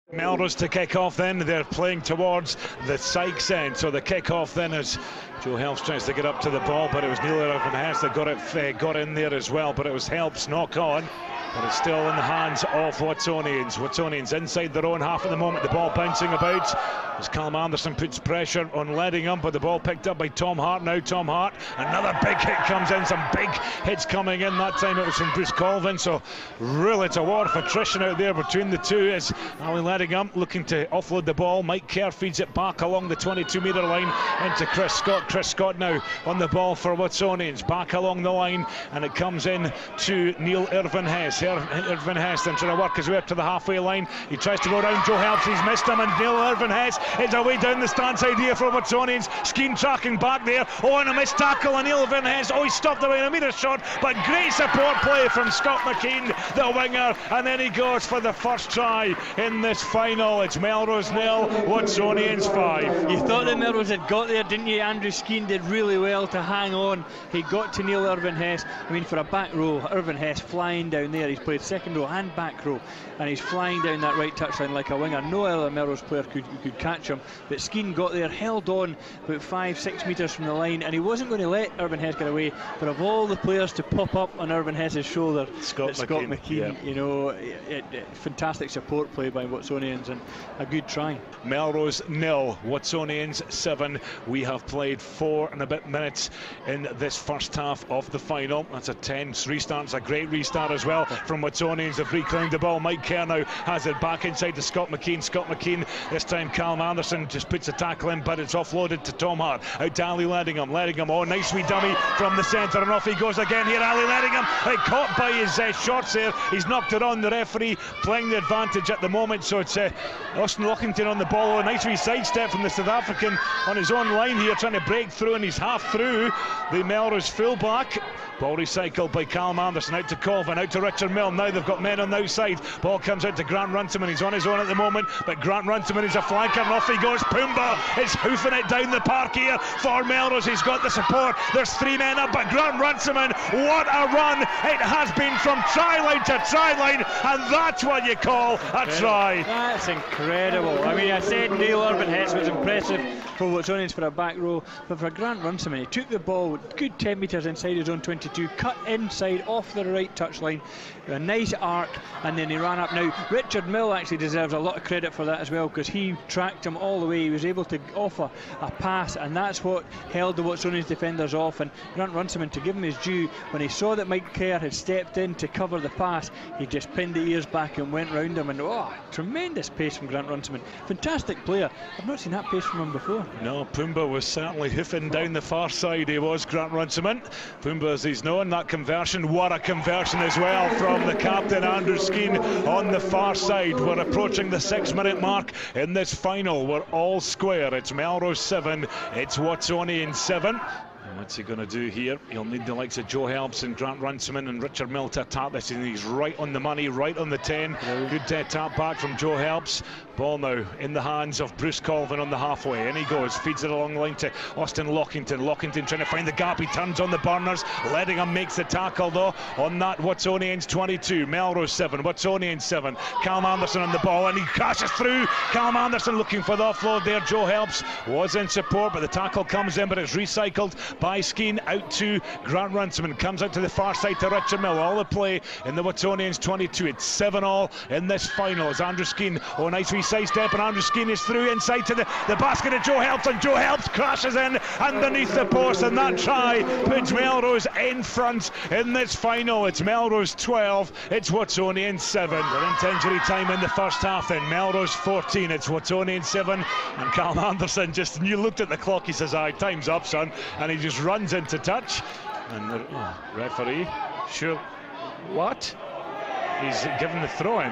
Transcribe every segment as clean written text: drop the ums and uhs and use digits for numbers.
Melrose to kick off then. They're playing towards the Sykes end, so the kick off then as Joe Helps tries to get up to the ball, but it was Neil Irvin-Hess that got in there as well, but it was Helps knock on, but it's still in the hands of Watsonians. Watsonians inside their own half at the moment, the ball bouncing about as Callum Anderson puts pressure on Ledingham, but the ball picked up by Tom Hart. Now Tom Hart, another big hit comes in, some big hits coming in. That time it was from Bruce Colvin, so really it's a war of attrition out there between the two as Ali Ledingham looking to offload the ball. Mike Kerr feeds it back along the 22-metre line into Chris Scott. Chris Scott now on the ball for Watsonians, back along the line, and it comes in to Neil Irvin-Hess. Irvin-Hess then trying to work his way up to the halfway line. He tries to go down Joe Helps, he's missed him, and Neil Irvin-Hess is away down the stand side here for Watsonians. Skeen tracking back there. Oh, and a missed tackle on Neil Irvin-Hess. Oh, he stopped away in a metre shot, but great support play from Scott McKean, the winger, and then he goes for the first try in this final. It's Melrose 0, Watsonians 5. You thought that Melrose had got there, didn't you? Andrew Skeen did really well to hang on. He got to Neil Irvin-Hess. I mean, for a back row, Irvin-Hess flying down there. He's played second row and back row, and he's flying down that right touchline like a winger. No other Melrose player could catch him, but Skeen got there, held on about 5-6 metres from the line, and he wasn't going to let Irvin-Hess get away. But of all the players to pop up on Irvin-Hess's shoulder, Scott McKean, yeah. You know, fantastic support play by Watsonians and a good try. Melrose 0, Watsonians 7. We have played 4 and a bit minutes in this first half of the final. That's a 10 restart. It's a great restart as well from Watsonians. They've reclaimed the ball. Mike Kerr now has it back inside to Scott McKean. Scott McKean, this time Callum Anderson just puts a tackle in, but it's offloaded to Tom Hart. Out to Ali Ledingham. Ledingham, oh, nice wee dummy from the centre, and off he goes again here. Ali Ledingham, caught by his shorts there. He's knocked it on. The referee playing the advantage at the moment, so it's Austin Lockington on the ball. Oh, a nice wee sidestep from the South African on his own line here, trying to break through, and he's half through the Melrose fullback. Ball recycled by Callum Anderson, out to Colvin, out to Richard Milne. Now they've got men on the outside. Ball comes out to Grant Runciman. He's on his own at the moment, but Grant Runciman is a flanker, and off he goes. Pumba is hoofing it down the park here for Melrose. He's got the support. There's 3 men up, but Grant Runciman, what a run it has been from try line to try line, and that's what you call a try. That's incredible. I mean, I said Neil Irvin-Hess was impressive for Watsonians for a back row, but for Grant Runciman, he took the ball good 10 metres inside his own 22, cut inside off the right touchline, a nice arc, and then he ran up. Now Richard Milne actually deserves a lot of credit for that as well, because he tracked him all the way. He was able to offer a pass, and that's what held the Watsonians defenders off. And Grant Runciman, to give him his due, when he saw that Mike Kerr had stepped in to cover the pass, he just pinned the ears back and went round him, and oh, tremendous pace from Grant Runciman. Fantastic player. I've not seen that pace from him before. No, Pumba was certainly hoofing down the far side. He was, Grant Runciman. Pumba, as he's known, that conversion, what a conversion as well from the captain Andrew Skeen on the far side. We're approaching the 6-minute mark in this final. We're all square. It's Melrose 7, it's Watsonians 7. What's he going to do here? He'll need the likes of Joe Helps and Grant Runciman and Richard Milne to attack this, and he's right on the money, right on the 10. Good tap back from Joe Helps. Ball now in the hands of Bruce Colvin on the halfway. In he goes, feeds it along the line to Austin Lockington. Lockington trying to find the gap. He turns on the burners. Ledingham makes the tackle though on that Watsonians 22. Melrose 7, Watsonians 7. Callum Anderson on the ball, and he crashes through. Callum Anderson looking for the offload there. Joe Helps was in support, but the tackle comes in, but it's recycled by Skeen out to Grant Runciman. Comes out to the far side to Richard Milne. All the play in the Watsonians 22. It's 7-all in this final as Andrew Skeen, oh, nice wee sidestep, and Andrew Skeen is through inside to the basket of Joe Helps, and Joe Helps crashes in underneath the post, and that try puts Melrose in front in this final. It's Melrose 12, it's Watsonians 7. We're into injury time in the first half then. Melrose 14, it's Watsonians 7, and Callum Anderson just, you looked at the clock, he says, aye, time's up, son, and he just runs into touch, and the referee, sure, what? He's given the throw-in.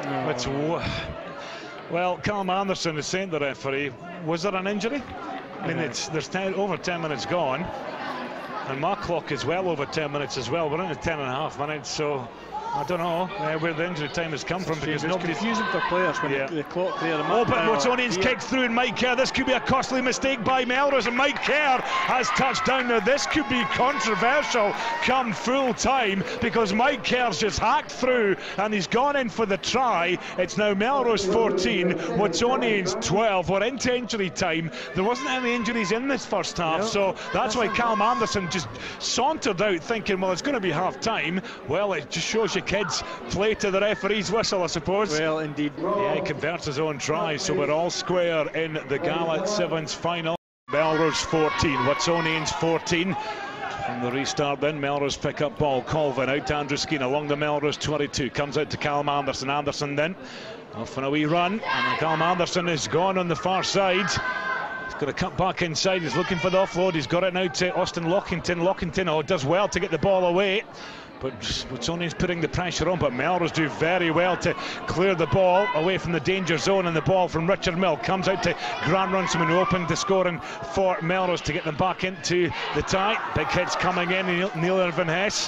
Well, Callum Anderson is saying to the referee, was there an injury? I mean, there's over 10 minutes gone, and my clock is well over 10 minutes as well. We're into 10 and a half minutes, so I don't know where the injury time has come from, because it's confusing for players when the clock clear them up. Oh, but Watsonians kicked through, and Mike Kerr, this could be a costly mistake by Melrose, and Mike Kerr has touched down. Now this could be controversial come full time, because Mike Kerr's just hacked through and he's gone in for the try. It's now Melrose 14, Watsonians 12. We're into injury time. There wasn't any injuries in this first half, so that's why Callum Anderson just sauntered out thinking, well, it's going to be half time. Well, it just shows you kids play to the referee's whistle, I suppose. Well, indeed. Yeah, he converts his own try, so we're all square in the GALA Sevens final. Melrose 14, Watsonians 14. And the restart then, Melrose pick up ball. Colvin out to Andrewskeen along the Melrose 22. Comes out to Callum Anderson. Anderson then off on a wee run. And Callum Anderson is gone on the far side. He's got to cut back inside. He's looking for the offload. He's got it now to Austin Lockington. Lockington does well to get the ball away. But Watsonians putting the pressure on, but Melrose do very well to clear the ball away from the danger zone, and the ball from Richard Mill comes out to Grant Runciman, who opened the scoring for Melrose to get them back into the tie. Big hits coming in, Neil Irvin Hess.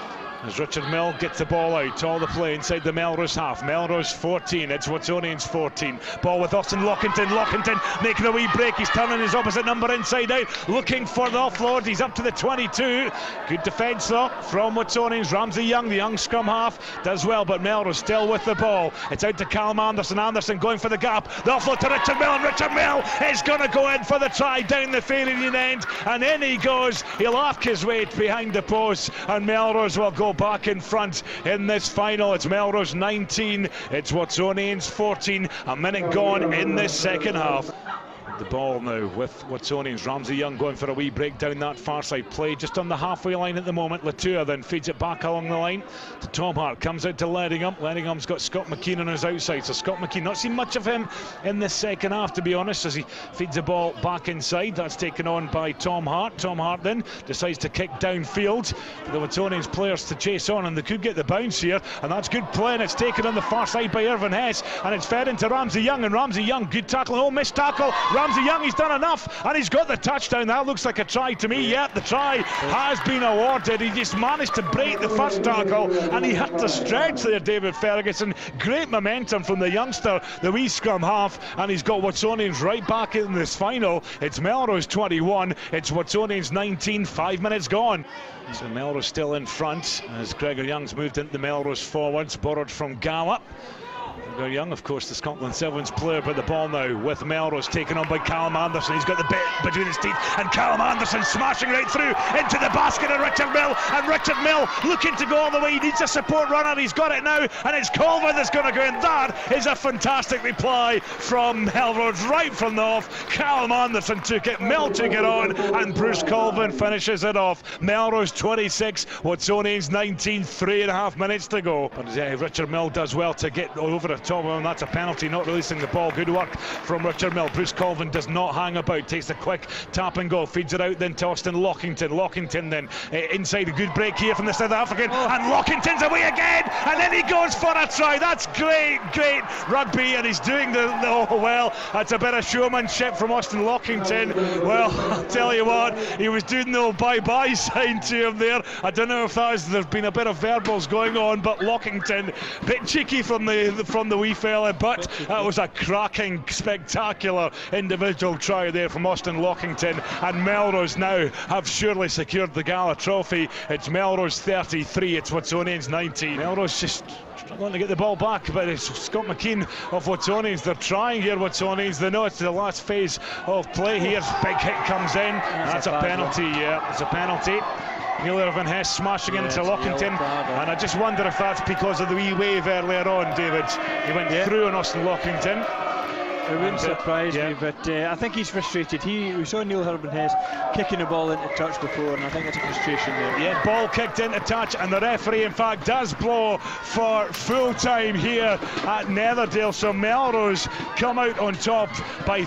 As Richard Mill gets the ball out, all the play inside the Melrose half. Melrose 14, it's Watsonians 14. Ball with Austin Lockington. Lockington making a wee break. He's turning his opposite number inside out, looking for the offload. He's up to the 22. Good defence though from Watsonians. Ramsey Young, the young scrum half, does well, but Melrose still with the ball. It's out to Callum Anderson. Anderson going for the gap. The offload to Richard Mill, and Richard Mill is going to go in for the try down the Fairinian end, and in he goes. He'll arc his way behind the post, and Melrose will go back in front in this final. It's Melrose 19, it's Watsonians 14. A minute gone in this second half. The ball now with Watsonians. Ramsey Young going for a wee break down that far side. Play just on the halfway line at the moment. Latua then feeds it back along the line to Tom Hart. Comes out to Ledingham. Ledingham's got Scott McKean on his outside, so Scott McKean, not seen much of him in the second half, to be honest, as he feeds the ball back inside. That's taken on by Tom Hart. Tom Hart then decides to kick downfield for the Watsonians players to chase on, and they could get the bounce here, and that's good play, and it's taken on the far side by Irvin Hess, and it's fed into Ramsey Young, and Ramsey Young, good tackle. Oh, missed tackle. Ramsey Young, he's done enough, and he's got the touchdown. That looks like a try to me. Yeah, the try has been awarded. He just managed to break the first tackle, and he had to stretch there, David Ferguson. Great momentum from the youngster, the wee scrum half, and he's got Watsonians right back in this final. It's Melrose 21, it's Watsonians 19, 5 minutes gone. So Melrose still in front as Gregor Young's moved into the Melrose forwards, borrowed from GALA. Gregor Young, of course, the Scotland Sevens player, but the ball now with Melrose taken on by Callum Anderson. He's got the bit between his teeth, and Callum Anderson smashing right through into the basket of Richard Mill, and Richard Mill looking to go all the way. He needs a support runner. He's got it now, and it's Colvin that's going to go in. That is a fantastic reply from Melrose right from the off. Callum Anderson took it, Mill took it on, and Bruce Colvin finishes it off. Melrose 26, Watsonians 19, 3.5 minutes to go. But Richard Mill does well to get over the top of him. That's a penalty, not releasing the ball. Good work from Richard Mill. Bruce Colvin does not hang about, takes a quick tap and go, feeds it out then to Austin Lockington. Lockington then inside, a good break here from the South African, and Lockington's away again, and then he goes for a try. That's great rugby, and he's doing well. That's a bit of showmanship from Austin Lockington. Well, I'll tell you what, he was doing the old bye-bye sign to him there. I don't know if there's been a bit of verbals going on, but Lockington, bit cheeky from the wee fella, but that was a cracking, spectacular individual try there from Austin Lockington, and Melrose now have surely secured the GALA trophy. It's Melrose 33, it's Watsonians 19. Melrose just struggling to get the ball back, but it's Scott McKean of Watsonians. They're trying here, Watsonians. They know it's the last phase of play here. Big hit comes in. That's a penalty, yeah, it's a penalty. Neil Irvin Hess smashing into Lockington, and I just wonder if that's because of the wee wave earlier on, David. He went through on Austin Lockington. It wouldn't surprise me, but I think he's frustrated. We saw Neil Irvin Hess kicking the ball into touch before, and I think it's a frustration there. Yeah, ball kicked into touch, and the referee, in fact, does blow for full time here at Netherdale. So Melrose come out on top by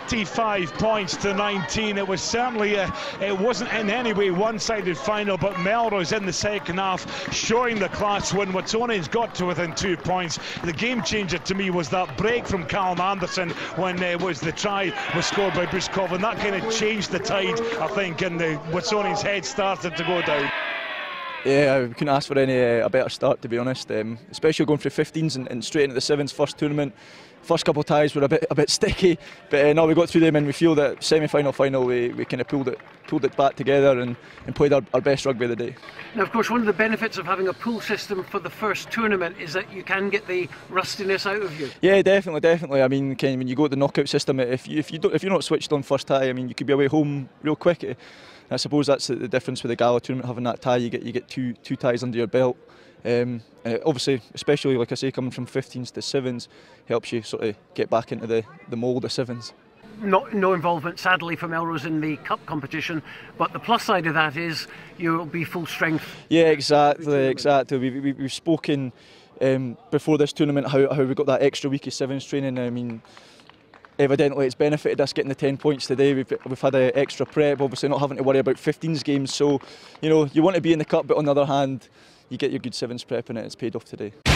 35 points to 19. It was certainly it wasn't in any way one-sided final, but Melrose in the second half showing the class when Watsonians got to within 2 points. The game changer to me was that break from Callum Anderson when the try was scored by Bruce Colvin. That kind of changed the tide, I think, and the Watsonians' head started to go down. Yeah, we couldn't ask for a better start, to be honest. Especially going through 15s and straight into the 7s, first tournament. First couple of ties were a bit sticky, but no, we got through them, and we feel that semi-final, final, we kind of pulled it back together and played our best rugby of the day. Now, of course, one of the benefits of having a pool system for the first tournament is that you can get the rustiness out of you. Yeah, definitely. I mean, when you go to the knockout system, if you're not switched on first tie, I mean, you could be away home real quick. I suppose that's the difference with the GALA tournament, having that tie. You get two ties under your belt. Obviously, especially like I say, coming from 15s to 7s, helps you sort of get back into the mould of 7s. No involvement, sadly, for Melrose in the cup competition, but the plus side of that is you'll be full strength. Yeah, exactly. We've spoken before this tournament how we got that extra week of 7s training. I mean, evidently it's benefited us getting the 10 points today. We've had an extra prep, obviously not having to worry about 15s games. So, you want to be in the cup, but on the other hand, you get your good 7s prep and it's paid off today.